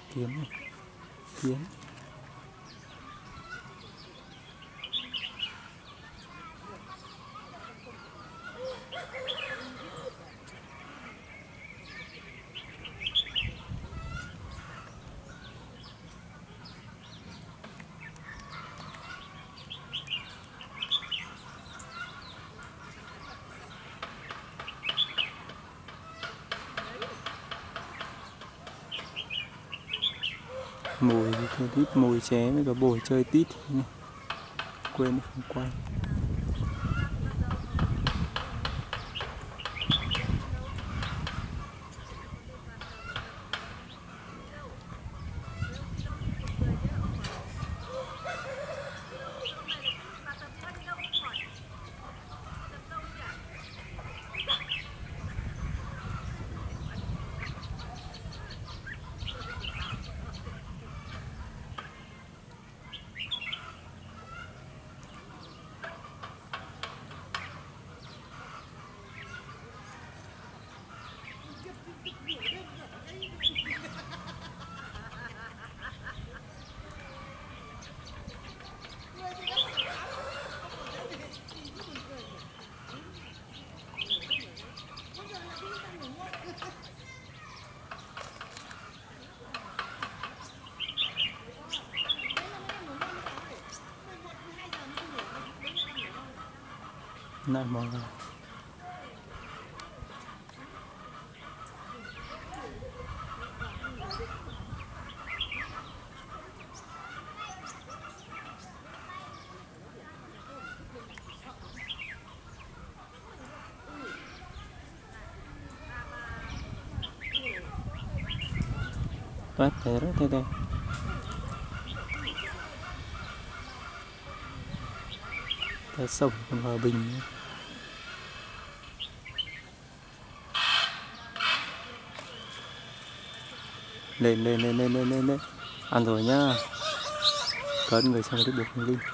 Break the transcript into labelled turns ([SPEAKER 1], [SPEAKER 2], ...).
[SPEAKER 1] Kiến này. Kiến. Mồi thì tít, mồi ché với cả bồi chơi tít này. Quên không quay. Lại mò ra. Toát thế rất thế đây. Cái sông còn hòa bình nữa. Lên. Ăn rồi nhá. Cấn người xong rồi tiếp được lên.